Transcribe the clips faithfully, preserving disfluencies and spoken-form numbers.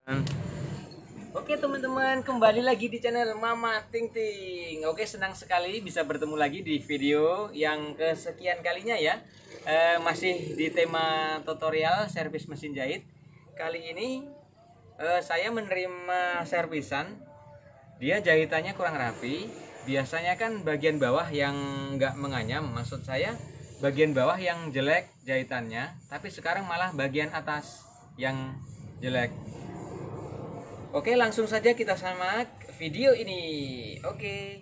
Oke teman-teman, kembali lagi di channel Mama Ting Ting. Oke, senang sekali bisa bertemu lagi di video yang kesekian kalinya ya. e, Masih di tema tutorial servis mesin jahit. Kali ini e, saya menerima servisan. Dia jahitannya kurang rapi. Biasanya kan bagian bawah yang nggak menganyam. Maksud saya bagian bawah yang jelek jahitannya, tapi sekarang malah bagian atas yang jelek. Oke, langsung saja kita simak video ini. Oke.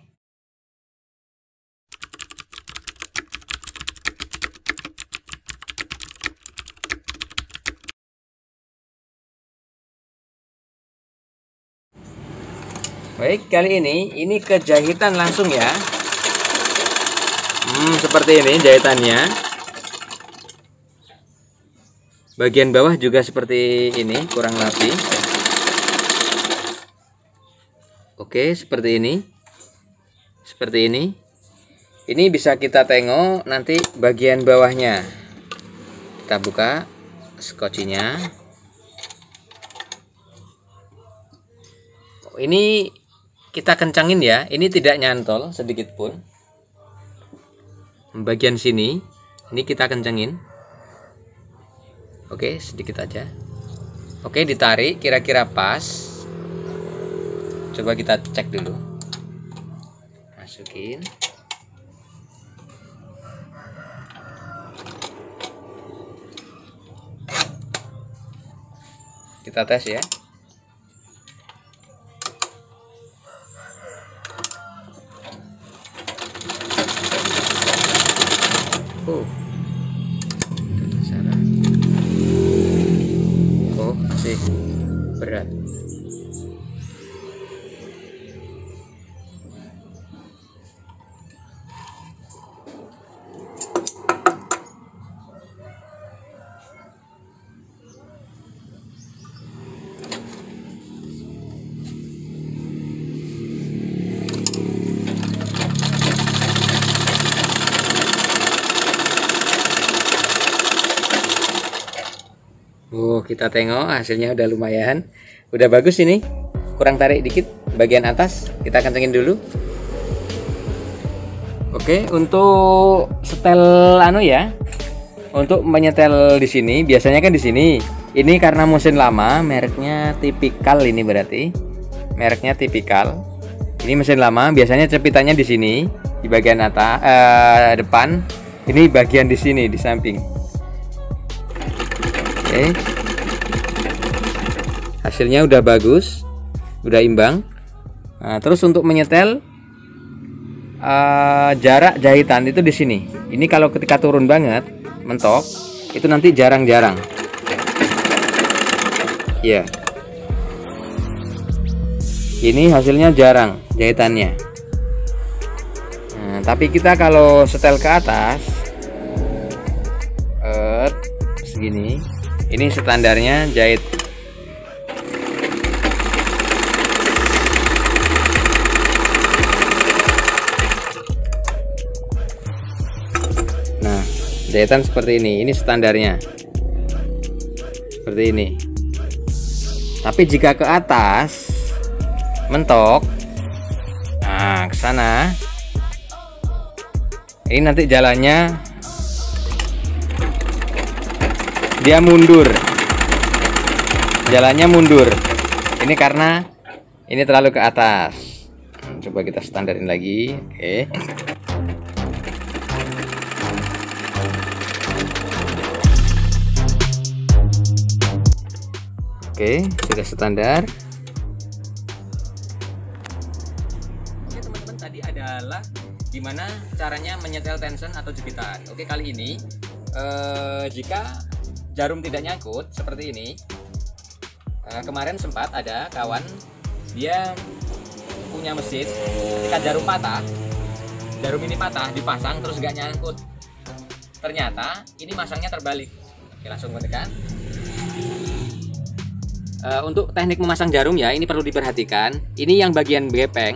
Baik, kali ini ini kejahitan langsung ya. Hmm, seperti ini jahitannya. Bagian bawah juga seperti ini, kurang rapi. Oke, seperti ini. Seperti ini. Ini bisa kita tengok nanti bagian bawahnya. Kita buka skocinya. Ini kita kencangin ya. Ini tidak nyantol sedikit pun. Bagian sini, ini kita kencangin. Oke, sedikit aja. Oke, ditarik kira-kira pas. Coba kita cek dulu. Masukin. Kita tes ya. Oh. Oh, masih berat. Oh, kita tengok hasilnya udah lumayan. Udah bagus ini. Kurang tarik dikit bagian atas. Kita kencengin dulu. Oke, untuk setel anu ya. Untuk menyetel di sini, biasanya kan di sini. Ini karena mesin lama, mereknya tipikal ini berarti. Mereknya tipikal. Ini mesin lama, biasanya cepitannya di sini, di bagian atas eh, depan. Ini bagian di sini di samping. Oke. Hasilnya udah bagus, udah imbang. Nah, terus untuk menyetel uh, jarak jahitan itu di sini. Ini kalau ketika turun banget, mentok, itu nanti jarang-jarang. Ya. Yeah. Ini hasilnya jarang jahitannya. Nah, tapi kita kalau setel ke atas, uh, segini. Ini standarnya jahit. Nah, jahitan seperti ini. Ini standarnya. Seperti ini. Tapi jika ke atas mentok, nah ke sana. Ini nanti jalannya dia mundur, jalannya mundur. Ini karena ini terlalu ke atas. Coba kita standarin lagi. Oke. Oke, sudah standar. Oke teman-teman, tadi adalah gimana caranya menyetel tension atau jepitan. Oke, kali ini eh, jika jarum tidak nyangkut seperti ini. Nah, kemarin sempat ada kawan dia punya mesin, ketika jarum patah, jarum ini patah dipasang terus gak nyangkut. Ternyata ini masangnya terbalik. Oke, langsung menekan. Uh, untuk teknik memasang jarum ya, ini perlu diperhatikan. Ini yang bagian gepeng.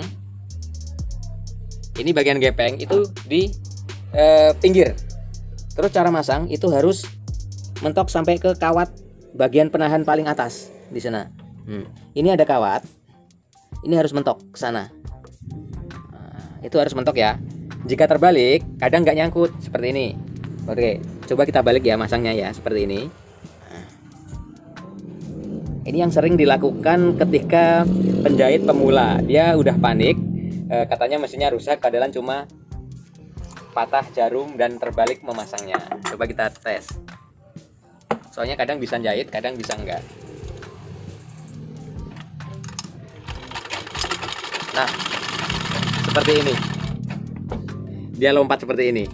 Ini bagian gepeng itu di uh, pinggir. Terus cara masang itu harus mentok sampai ke kawat bagian penahan paling atas di sana. Hmm. Ini ada kawat. Ini harus mentok ke sana. Nah, itu harus mentok ya. Jika terbalik, kadang nggak nyangkut seperti ini. Oke, coba kita balik ya masangnya ya seperti ini. Nah. Ini yang sering dilakukan ketika penjahit pemula. Dia udah panik, e, katanya mesinnya rusak, padahal cuma patah jarum dan terbalik memasangnya. Coba kita tes. Soalnya kadang bisa jahit, kadang bisa enggak. Nah, seperti ini. Dia lompat seperti ini.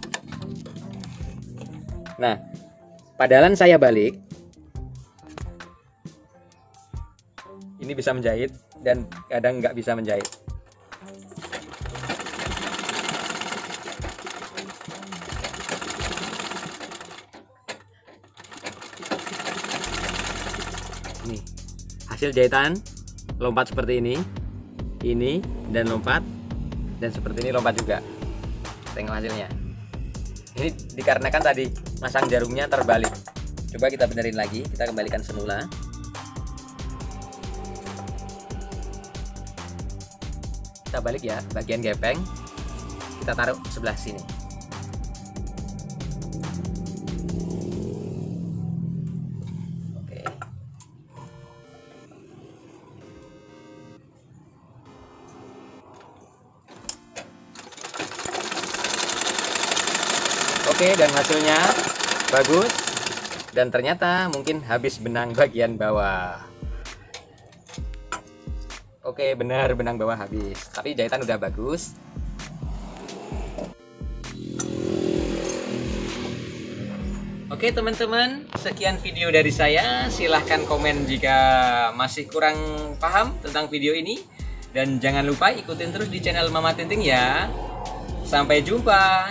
Nah, padahal saya balik, ini bisa menjahit dan kadang nggak bisa menjahit. Nih, hasil jahitan lompat seperti ini. Ini dan lompat, dan seperti ini lompat juga. Tengok hasilnya. Ini dikarenakan tadi masang jarumnya terbalik. Coba kita benerin lagi, kita kembalikan semula. Kita balik ya, bagian gepeng kita taruh sebelah sini. Oke, dan hasilnya bagus, dan ternyata mungkin habis benang bagian bawah. Oke, benar, benang bawah habis, tapi jahitan udah bagus. Oke teman-teman, sekian video dari saya. Silahkan komen jika masih kurang paham tentang video ini, dan jangan lupa ikutin terus di channel Mama Tinting ya. Sampai jumpa.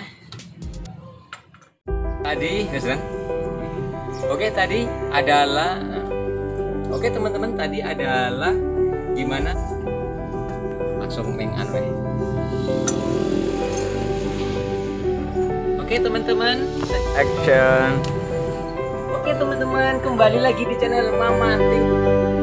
Tadi, oke tadi adalah, oke teman-teman tadi adalah gimana? Langsung menganwe. Oke teman-teman, action. Oke teman-teman, kembali lagi di channel Mama Tinting.